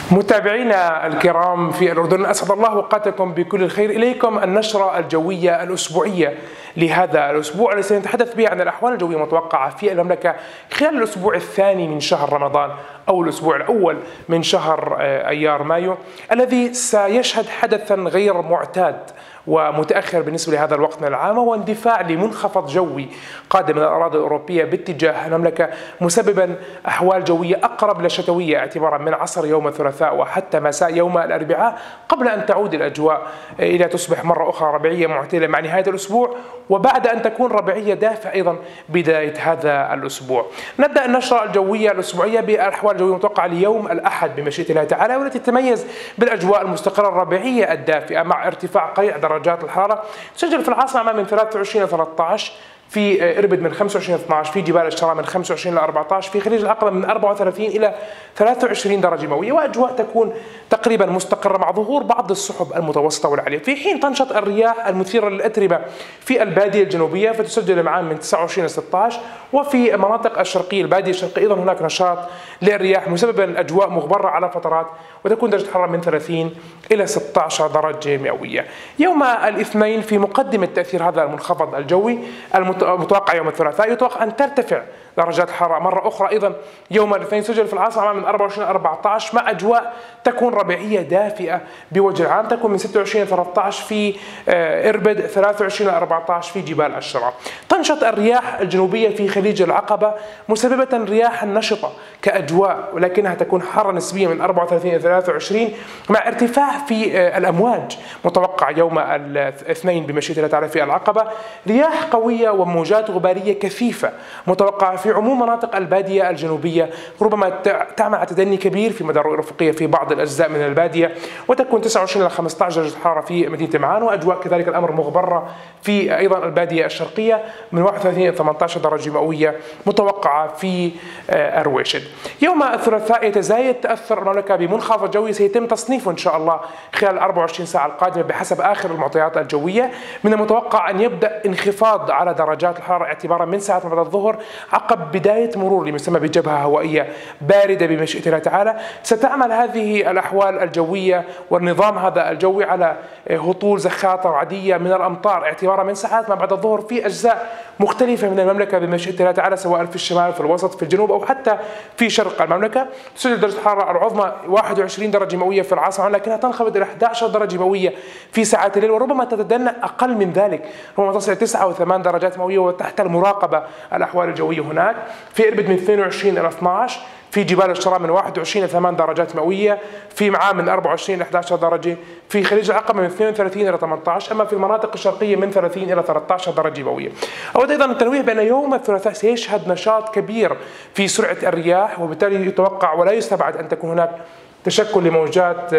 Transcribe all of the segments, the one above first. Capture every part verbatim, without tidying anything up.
متابعينا الكرام في الأردن، أسعد الله أوقاتكم بكل الخير. إليكم النشرة الجوية الأسبوعية لهذا الأسبوع الذي سنتحدث به عن الأحوال الجوية المتوقعة في المملكة خلال الأسبوع الثاني من شهر رمضان أو الأسبوع الأول من شهر أيار مايو، الذي سيشهد حدثا غير معتاد ومتأخر بالنسبة لهذا الوقت من العام، هو اندفاع لمنخفض جوي قادم من الأراضي الأوروبية باتجاه المملكة، مسببا أحوال جوية أقرب للشتوية اعتبارا من عصر يوم الثلاثاء وحتى مساء يوم الأربعاء، قبل أن تعود الأجواء إلى تصبح مرة أخرى ربيعية معتدلة مع نهاية الأسبوع، وبعد أن تكون ربيعية دافئة أيضا بداية هذا الأسبوع. نبدأ النشرة الجوية الأسبوعية بالأحوال الجوية المتوقعة ليوم الأحد بمشيئة الله تعالى، والتي تتميز بالأجواء المستقرة الربيعية الدافئة مع ارتفاع قليل درجات الحرارة. تسجل في العاصمة من ثلاثة وعشرين إلى ثلاثة عشر، في إربد من خمسة وعشرين إلى اثني عشر، في جبال الشراء من خمسة وعشرين إلى أربعة عشر، في خليج العقبة من أربعة وثلاثين إلى ثلاثة وعشرين درجة مئوية، وأجواء تكون تقريبا مستقرة مع ظهور بعض السحب المتوسطة والعالية. في حين تنشط الرياح المثيرة للأتربة في البادية الجنوبية، فتسجل معا من تسعة وعشرين إلى ستة عشر، وفي المناطق الشرقية البادية الشرقية أيضا هناك نشاط للرياح مسببا الأجواء مغبرة على فترات، وتكون درجة الحرارة من ثلاثين إلى ستة عشر درجة مئوية. يوم الاثنين في مقدمة تأثير هذا المنخفض الجوي المتوقع يوم الثلاثاء، يتوقع أن ترتفع درجات الحرارة مرة أخرى أيضا يوم الاثنين. سجل في العاصمة من أربعة وعشرين إلى أربعة عشر، مع أجواء تكون ربيعية دافئة بوجه العام، تكون من ستة وعشرين إلى ثلاثة عشر في إربد، ثلاثة وعشرين إلى أربعة عشر في جبال الشراء. تنشط الرياح الجنوبية في خليج العقبة مسببة رياحا نشطة كأجواء، ولكنها تكون حارة نسبيا من أربعة وثلاثين إلى ثلاثة وعشرين، مع ارتفاع في الأمواج متوقع يوم الاثنين بمشيئة الله تعالى في العقبة. رياح قوية وموجات غبارية كثيفة متوقعة في عموم مناطق البادية الجنوبية، ربما تعمل على تدني كبير في مدى الرؤية الأفقية في بعض الأجزاء من البادية، وتكون تسعة وعشرين إلى خمسة عشر درجة حرارة في مدينة معان، وأجواء كذلك الأمر مغبرة في أيضا البادية الشرقية من واحد وثلاثين إلى ثمانية عشر درجة مئوية متوقعة في أرويشد. يوم الثلاثاء يتزايد تأثر المملكة بمنخفض جوي سيتم تصنيفه إن شاء الله خلال أربعة وعشرين ساعة القادمة بحسب آخر المعطيات الجوية. من المتوقع أن يبدأ انخفاض على درجات الحرارة اعتبارا من ساعة بعد الظهر عقب بداية مرور لما يسمى بجبهة هوائية باردة بمشيئة الله تعالى. ستعمل هذه الأحوال الجوية والنظام هذا الجوي على هطول زخات رعدية من الأمطار اعتبارا من ساعات ما بعد الظهر في أجزاء مختلفة من المملكة بمشيئة الله تعالى، سواء في الشمال في الوسط في الجنوب أو حتى في شرق المملكة. تسجل درجة الحرارة العظمى واحد وعشرين درجة مئوية في العاصمة، لكنها تنخفض إلى أحد عشر درجة مئوية في ساعات الليل، وربما تتدنى أقل من ذلك، ربما تصل إلى تسعة وثمان درجات مئوية، وتحت المراقبة الأحوال الجوية هناك. في إربد من اثنين وعشرين إلى اثني عشر، في جبال الشراء من واحد وعشرين إلى ثمانية درجات مئوية، في معان من أربعة وعشرين إلى أحد عشر درجة، في خليج العقبة من اثنين وثلاثين إلى ثمانية عشر، أما في المناطق الشرقية من ثلاثين إلى ثلاثة عشر درجة مئوية. أود أيضا التنويه بأن يوم الثلاثاء سيشهد نشاط كبير في سرعة الرياح، وبالتالي يتوقع ولا يستبعد أن تكون هناك تشكل لموجات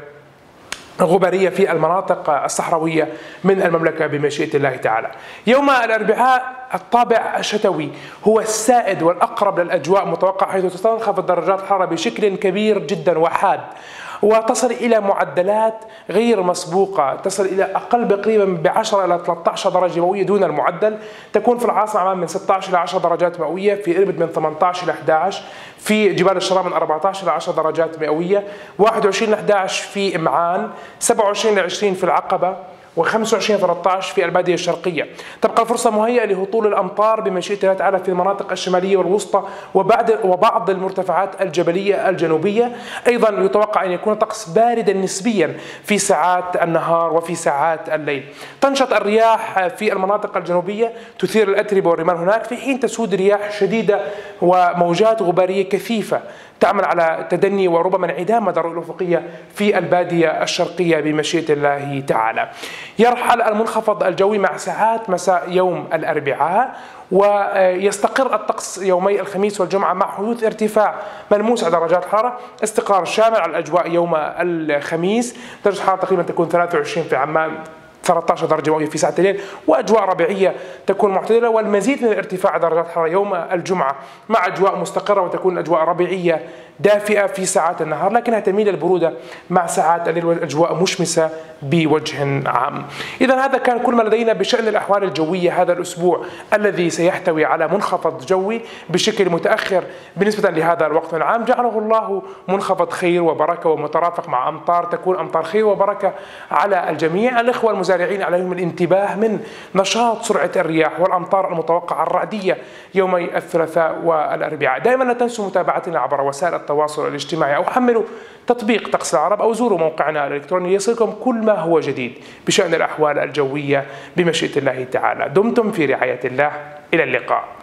غبارية في المناطق الصحراوية من المملكة بمشيئة الله تعالى. يوم الأربعاء الطابع الشتوي هو السائد والأقرب للأجواء متوقع، حيث تنخفض درجات الحرارة بشكل كبير جدا وحاد، وتصل إلى معدلات غير مسبوقة، تصل إلى أقل بقريبا ب عشرة إلى ثلاثة عشر درجة مئوية دون المعدل. تكون في العاصمة عمان من ستة عشر إلى عشرة درجات مئوية، في إربد من ثمانية عشر إلى أحد عشر، في جبال الشراء من أربعة عشر إلى عشرة درجات مئوية، واحد وعشرين إلى أحد عشر في معان، سبعة وعشرين إلى عشرين في العقبة، وخمسة وعشرين إلى ثلاثة عشر في البادية الشرقية. تبقى الفرصة مهيئة لهطول الأمطار بمشيئة الله تعالى في المناطق الشمالية والوسطى وبعد وبعض المرتفعات الجبلية الجنوبية. أيضا يتوقع أن يكون الطقس باردا نسبيا في ساعات النهار وفي ساعات الليل. تنشط الرياح في المناطق الجنوبية تثير الأتربة والرمال هناك، في حين تسود رياح شديدة وموجات غبارية كثيفة تعمل على تدني وربما انعدام مدى الرؤية الأفقية في البادية الشرقية بمشيئة الله تعالى. يرحل المنخفض الجوي مع ساعات مساء يوم الأربعاء، ويستقر الطقس يومي الخميس والجمعة مع حدوث ارتفاع ملموس على درجات الحرارة، استقرار شامل على الأجواء يوم الخميس، درجة الحرارة تقريبا تكون ثلاثة وعشرين في عمان، ثلاثة عشر درجة مئوية في ساعة الليل، وأجواء ربيعية تكون معتدلة، والمزيد من ارتفاع درجات الحرارة يوم الجمعة مع أجواء مستقرة وتكون أجواء ربيعية دافئة في ساعات النهار، لكنها تميل البرودة مع ساعات الليل والأجواء مشمسة بوجه عام. إذا هذا كان كل ما لدينا بشأن الأحوال الجوية هذا الأسبوع الذي سيحتوي على منخفض جوي بشكل متأخر بالنسبة لهذا الوقت العام، جعله الله منخفض خير وبركة ومترافق مع أمطار تكون أمطار خير وبركة على الجميع. الإخوة المزارعين عليهم الانتباه من نشاط سرعة الرياح والأمطار المتوقعة الرعدية يومي الثلاثاء والأربعاء. دائما لا تنسوا متابعتنا عبر وسائل التواصل الاجتماعي، أو حملوا تطبيق طقس العرب، أو زوروا موقعنا الإلكتروني يصلكم كل ما هو جديد بشأن الأحوال الجوية بمشيئة الله تعالى. دمتم في رعاية الله، إلى اللقاء.